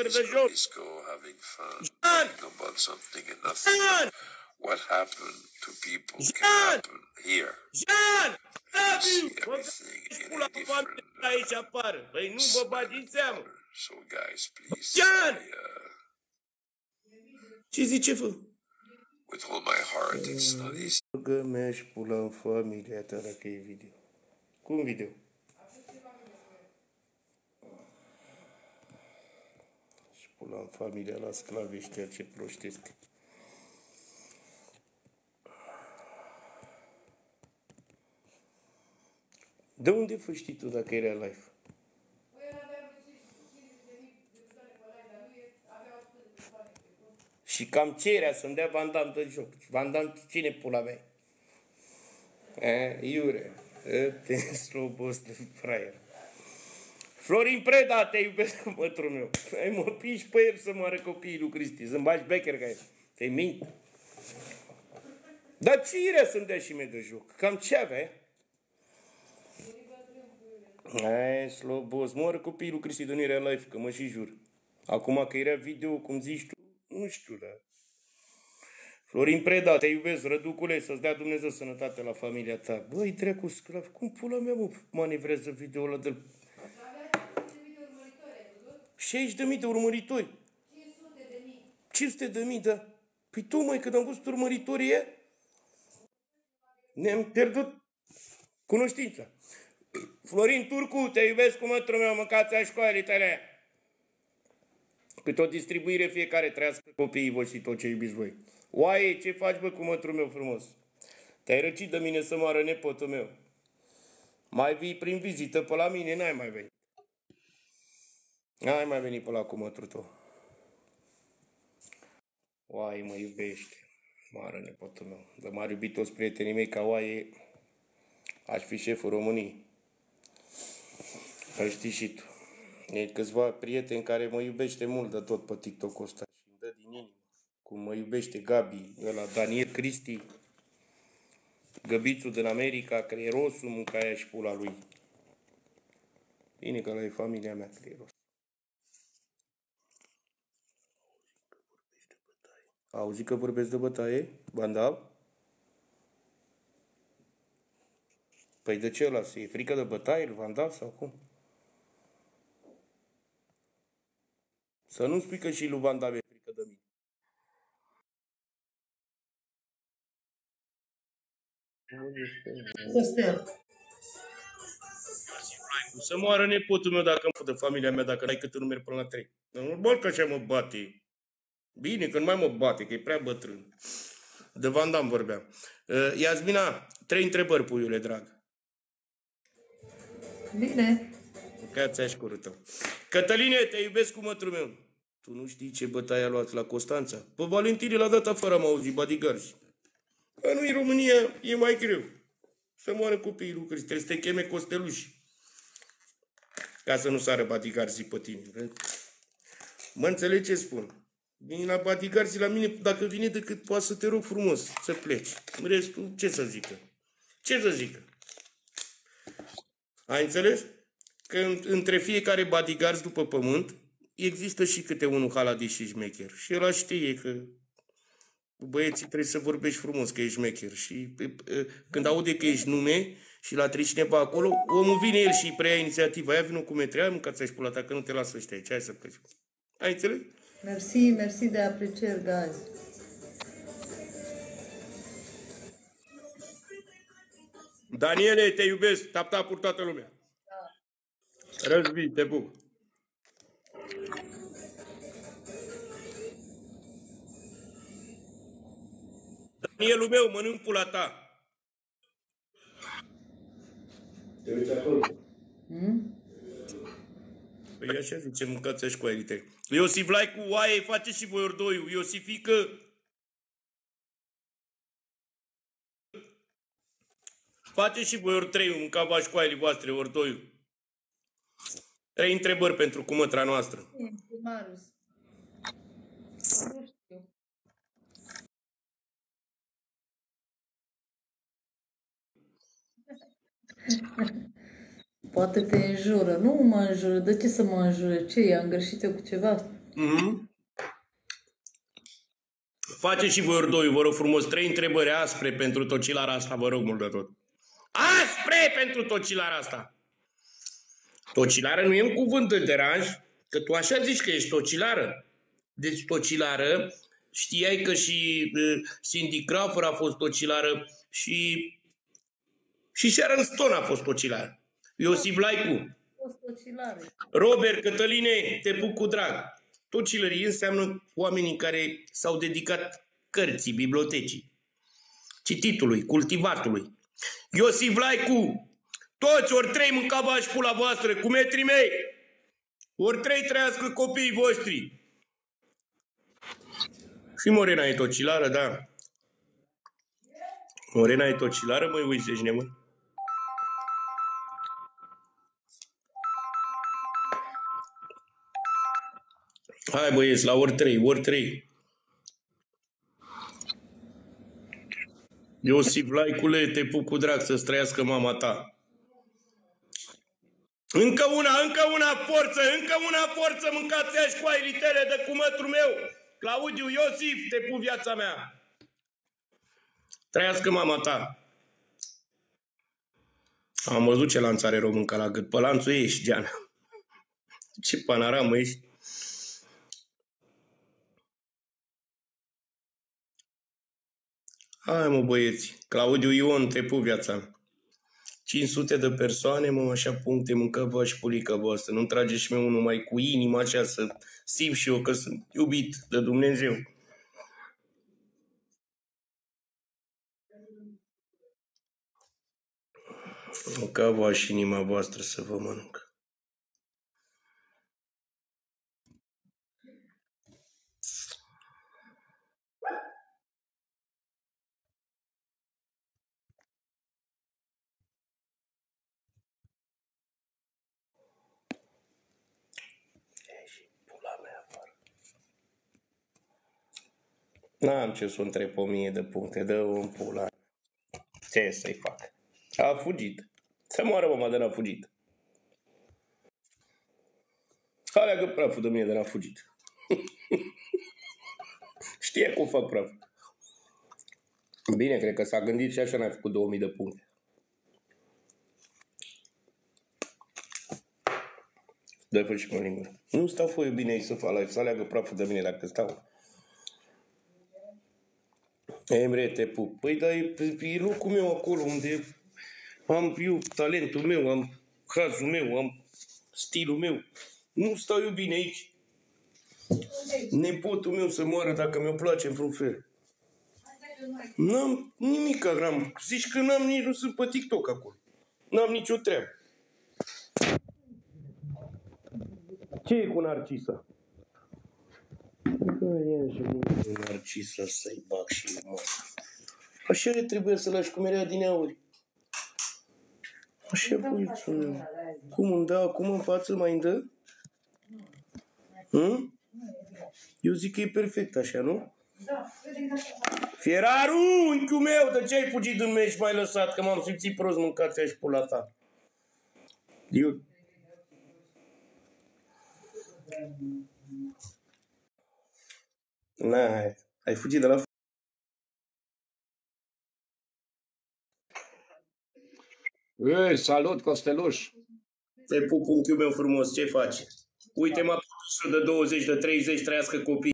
de joc. Jean! Jean! What happened to people can Jean! happen here. Jean! See Abiu! Bă, everything pula in a familia different aici apară. Păi nu vă bagi în seamă. So guys, please, Jean! Ce zice, fă? with all my heart, it's not easy. Băgă mea și pula în familia ta dacă e video. Cum video? Și pula în familia la sclavi ăștia ce proști este. De unde fă știi tu dacă era live? Și cam ce era să-mi dea Van Damme de joc? Van Damme cine pula mea? Iure, te slobos de fraier. Florin Preda, te iubesc, mătru meu. Ai mă piși pe el să moară copiii lui Cristi. Să-mi bagi becher ca el. Te-i mint. Dar ce irea să-mi dea și mie de joc? Cam ce avea? Hai, slobos, moară copiii lui Cristi de nu era live, că mă și jur. Acum că era video, cum zici tu, nu știu, dar... Florin Preda, te iubesc, răducule, să-ți dea Dumnezeu sănătate la familia ta. Băi, dracu sclav, cum pula mea mă manevrează video-ul ăla de... 60.000 de urmăritori. 500.000, da. Păi tu, măi, când am văzut urmăritorii ăia, ne-am pierdut cunoștința. Florin Turcu, te iubesc cu mătru meu, mâncați-a școalii tale. Cât o distribuire fiecare, trăiască copiii voștri și tot ce iubiți voi. Oaie, ce faci, bă, cu mătru meu frumos? Te-ai răcit de mine să moară nepotul meu. Mai vii prin vizită pe la mine, n-ai mai venit. N-ai mai venit pe la cu mătru tău. Oaie, mă iubește. Moară nepotul meu. De m-ar iubi toți prietenii mei ca Oaie, aș fi șeful României. Îl știi și tu. E câțiva prieteni care mă iubește mult de tot pe TikTok-ul ăsta și îmi dă din inimă. Cum mă iubește Gabi, ăla Daniel Cristi, Găbițul din America, Creierosul, mâncaia și pula lui. Bine că ăla e familia mea, Creierosul. Auzi că vorbesc de bătaie? Bandal? Păi de ce ăla? E frică de bătaie, Vandal sau cum? Să nu spui că și lui Van Damme e frică de mine. Să moară nepotul meu dacă îmi fă de familia mea, dacă n-ai cât numeri până la 3. Normal că așa mă bate. Bine, că nu mai mă bate, că e prea bătrân. De Van Damme vorbeam. Iasmina, 3 întrebări, puiule drag. Bine. Mâncați aș curul tău. Cătăline, te iubesc cu mătru meu. Tu nu știi ce bătaie a luat la Constanța? Pe Valentine l-a dat afară, am auzit, bodyguards. Că nu în România e mai greu. Să moară copiii lui Cristi. Trebuie să te cheme Costeluși. Ca să nu sară bodyguards pe tine. Mă înțelegi ce spun? Vine la bodyguards la mine, dacă vine decât poate să te rog frumos să pleci. În restul, ce să zică? Ce să zică? Ai înțeles? Că între fiecare bodyguards după pământ există și câte unul haladiș și șmecher. Și ăla știe că băieții trebuie să vorbești frumos, că ești șmecher. Și când aude că ești nume și l-a treci cineva acolo, omul vine el și îi preia inițiativa. Aia vină cu metri, hai mâncați și pula ta, că nu te lasă ăștia aici, hai să pleci. Ai înțeles? Mersi, mersi de aprecieri, guys. Daniele, te iubesc, tap-tap pur toată lumea. Da. Răzvii, te pup. Danielul meu, mănânc pula ta. Te uiți acolo? Păi așa zice, mâncați-și cu elite. Iosif Lai cu oaie, face și voi ordoiul. Iosifică. Face și voi ori 3, mânca și cu aile voastre, ordoiul. 3 întrebări pentru cumătra noastră. Marius. Nu știu. Poate te înjură. Nu mă înjură. De ce să mă înjure? Ce, i-am greșit eu cu ceva? Faceți și voi ori doi, vă rog frumos, 3 întrebări aspre pentru tocilara asta, vă rog mult de tot. Aspre pentru tocilara asta. Tocilară nu e un cuvânt de deranj, că tu așa zici că ești tocilară. Deci tocilară, știai că și Cindy Crawford a fost tocilară și Sharon Stone a fost tocilară. Iosif Laicu. Robert, Cătăline, te pup cu drag. Tocilării înseamnă oamenii care s-au dedicat cărții, bibliotecii, cititului, cultivatului. Iosif Laicu, toți ori 3 mâncava și pula voastră, cu metrii mei, ori 3 trăiască copiii voștri. Și Morena e tocilară, da. Morena e tocilară, măi, uite, ești nebun. Hai băieți, la ori 3, ori 3. Iosif Laicule, te pup cu drag să-ți trăiască mama ta. Încă una, forță, mâncați aș cu ai litere de cumătru meu. Claudiu, Iosif, te pup viața mea. Trăiască mama ta. Am văzut ce lanț are românca la gât. Pe lanțul ești, Geana. Ce panoramă ești. Hai mă băieți, Claudiu Ion, te pup viața mea. 500 de persoane, mă, așa puncte, mâncăvă și pulică voastră. Nu-mi trage și mie unul mai cu inima așa să simt și eu că sunt iubit de Dumnezeu. Mâncăvă și inima voastră să vă mănâncă. N-am ce să întreb 1000 de puncte, dă-o în pula. Ce să-i fac? A fugit. Să moară mama de n-a fugit. Aleagă praful de mine de n-a fugit. Știe cum fac praf. Bine, cred că s-a gândit și așa n-a făcut 2000 de puncte. Dă-i și mă lingură. Nu stau foie bine aici să fac live, să aleagă praful de mine dacă stau. Emre, te pup. Păi, dar e locul meu acolo unde am eu talentul meu, am cazul meu, am stilul meu. Nu stau eu bine aici. Nepotul meu să moară dacă mi-o place în vreun fel. N-am nimic, Agram. Zici că n-am nici, nu sunt pe TikTok acolo. N-am nicio treabă. Ce e cu Narcisa? Ia și cu Narcisa să-i bag și eu, mă. Așa trebuie să lași cum era din auri. Așa, băițul meu. Cum îmi dă acum în față, mai îmi dă? Eu zic că e perfect așa, nu? Fieraru, unchiul meu, de ce ai fugit din meci și m-ai lăsat? Că m-am simțit prost, mâncați și pula ta. Eu... Na, ai fugit de la... Ei, salut, Costeluș! Te pup, unchiul meu frumos, ce faci? Uite, m-a pus de 20, de 30, trăiască copii.